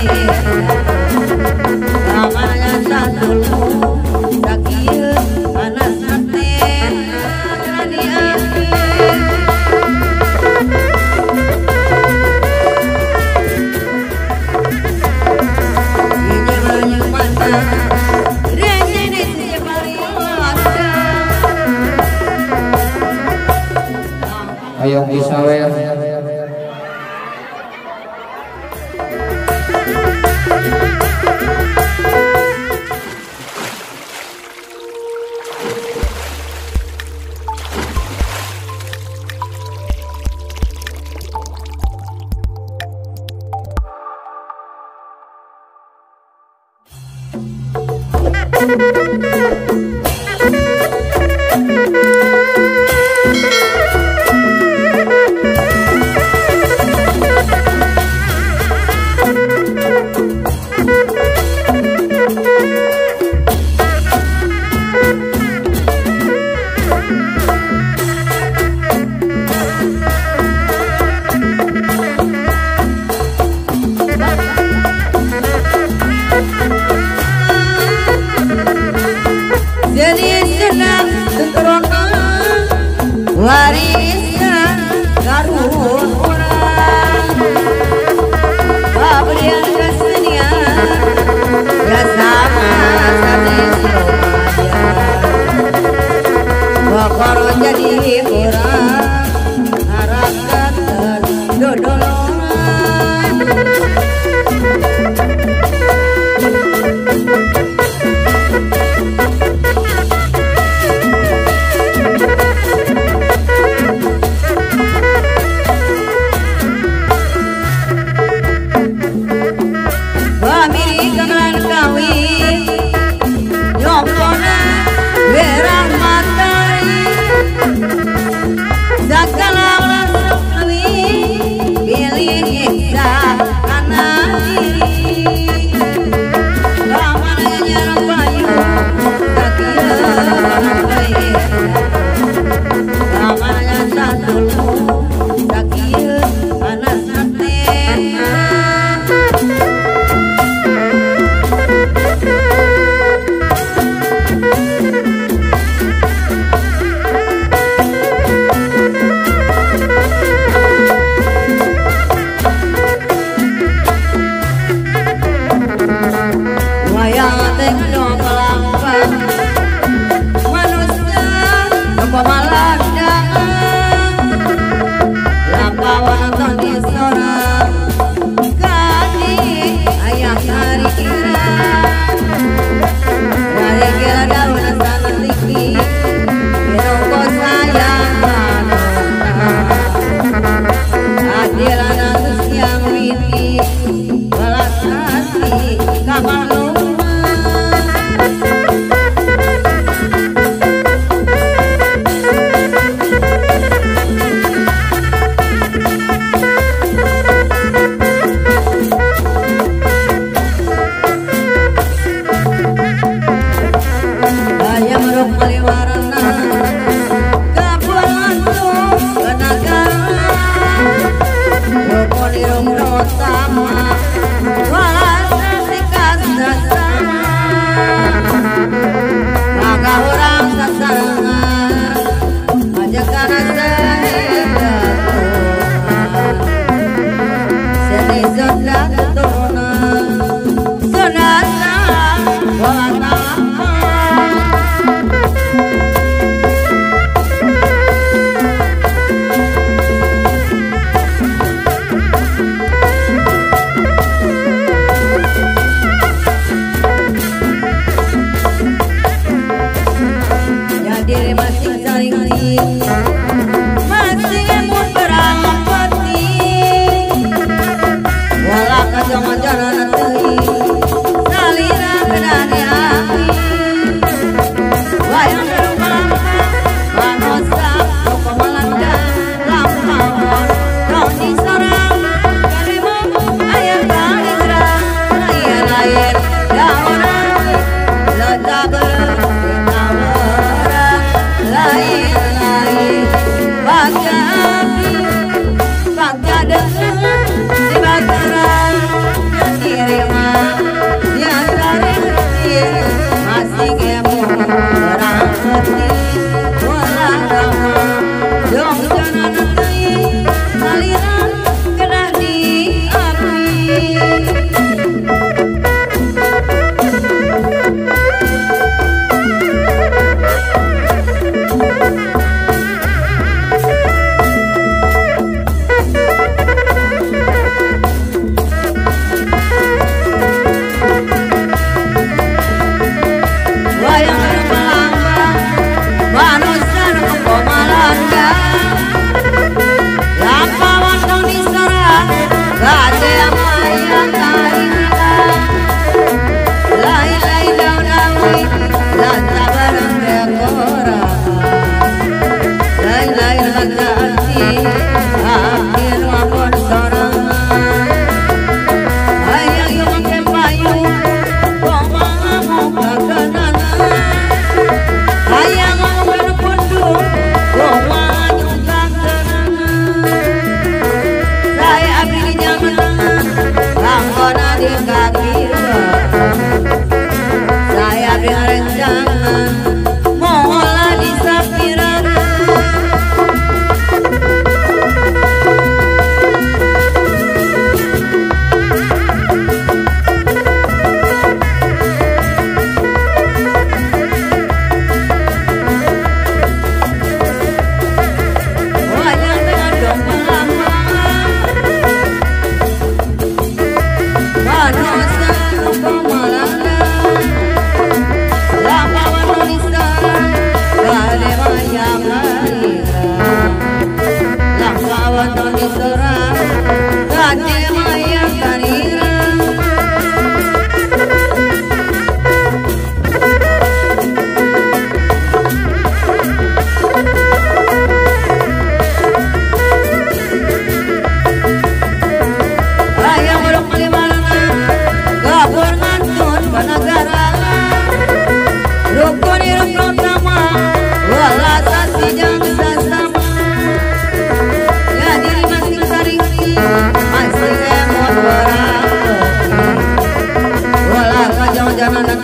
Hayong disawer warisan karun orang pemberian kesenian bersama sate Surabaya Bokoro jadi orang harapan terdodolan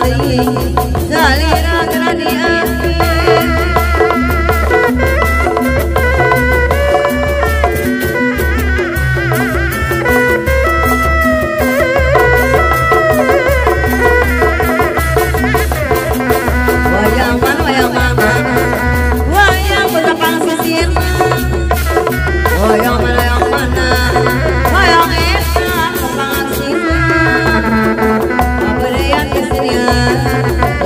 teuing salira gradi wayang mana wayang betapang sisirna wayang mana wayang eta pangaksina pabeurean kesenian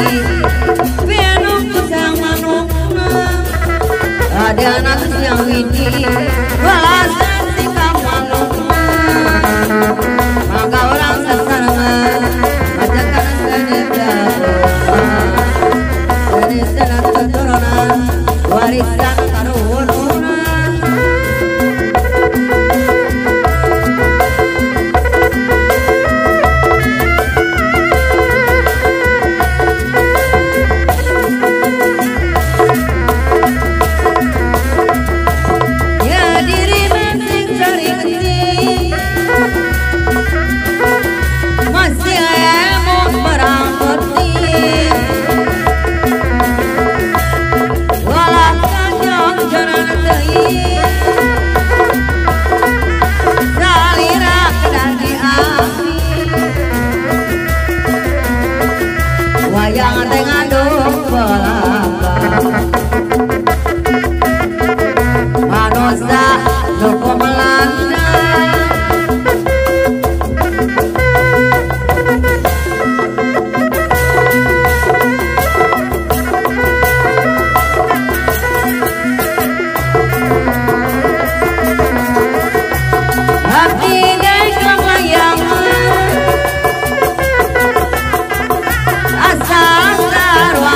Pinung kusang manukna ada anak yang widi walasan sikap manukna maka orang sesama ajakan senebda dari senat keturunan warisan karununan. Wayang tengah manusia loko melanda hati dengan wayang asal sarwa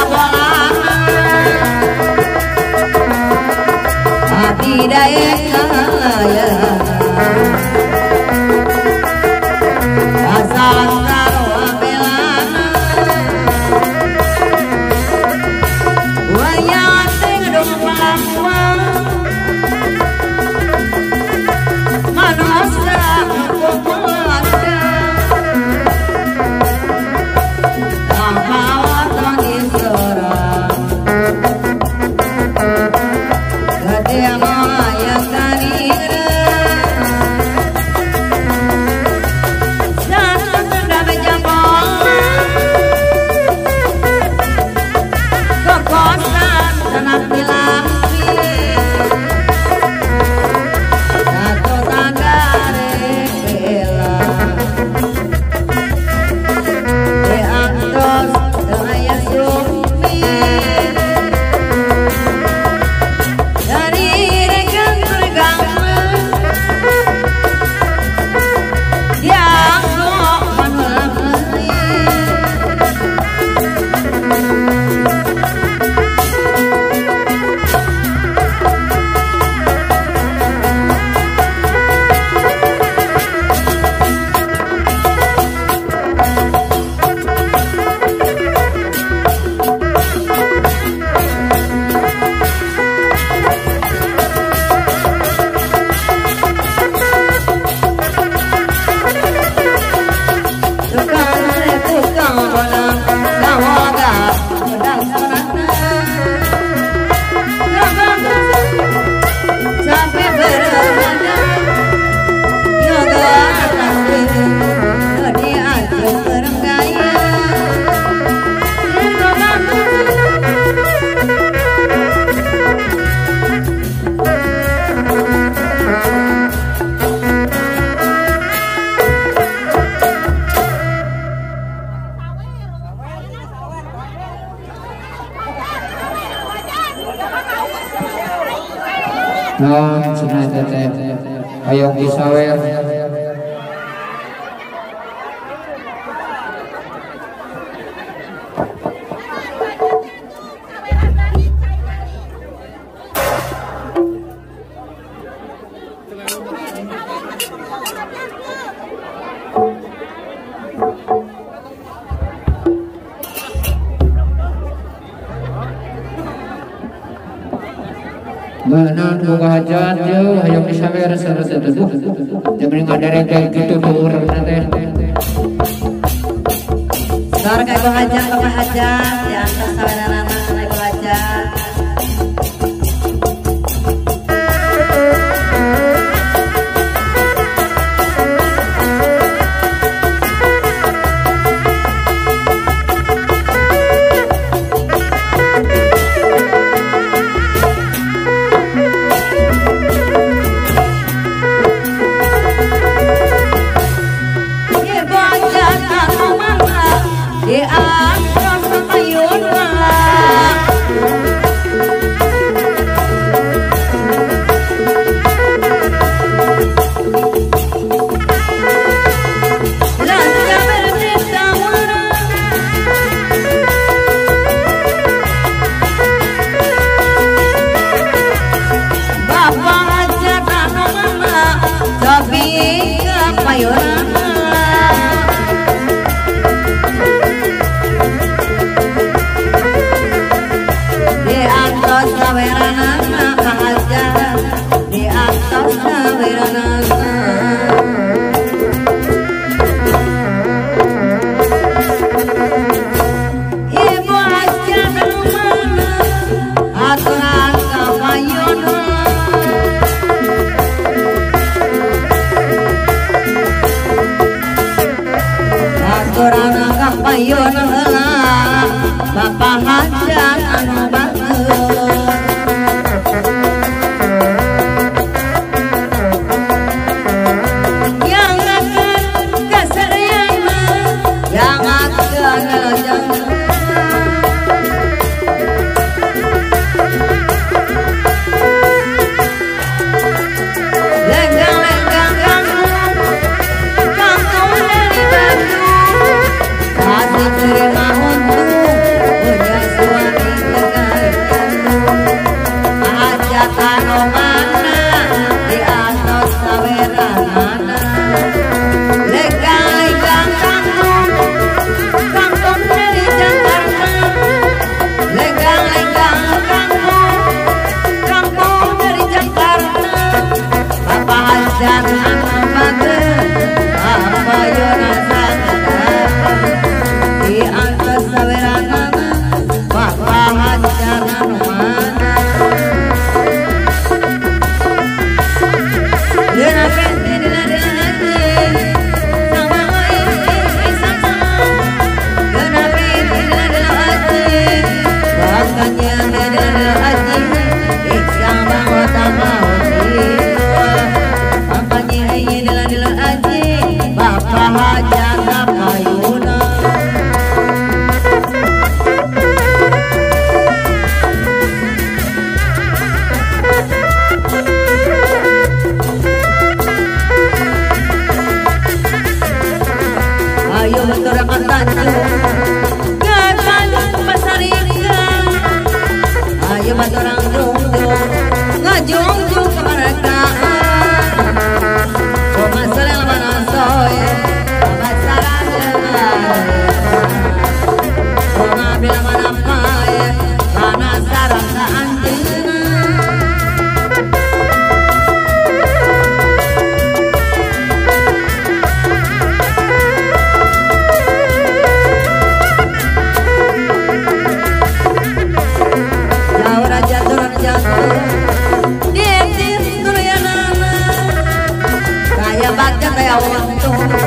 hati daya kaya asal sarwa belana wayang tengdung pelakwa manusia kukulanda tanghawatan disorang gede maya kanira sana tanda menjambol kekosan tanah pilampi satu tanda repela diangtos daya sumi dari regang-regang yang sok manulang-manulang tukang bolang kawaga pedang sonana sampai berada yoga atas diri aja berenggaya Nah, cenah teh hayong disawer. Benar buka hajat yo hayang disawer sareng teduh. Jeung ngadere kayak gitu tuh urang teh. Sar kayak hajat di atas saweran naik hajat. Di antara kayu Bapak hajat anu bagus yang akan keserian yang akan lejang lenggang-lenggang kangkung dari batu kasih terima untuk punya suami negara hajat anu mana di atas saweranana lenggang-lenggang kangkung dari Jakarta lenggang-lenggang kangkung dari Jakarta Bapak hajat anu bagus apa yona di atas saweranana Bapak hajat anu mana Dina penti dina hati sama sama Dina penti dina hati bahkannya dina hati iksan banget sama bahkannya dina hati Bapak hajat kapayuna ayo maturakan Tanjung gagal pasar ikan ayo maturang jungjung ngajungjung kemerdekaan masalah mana soy masalah bila mana pae mana sarang ka anjeuna jauh raja turun jatuh ditim dulu ya nana kaya bakat kaya waktu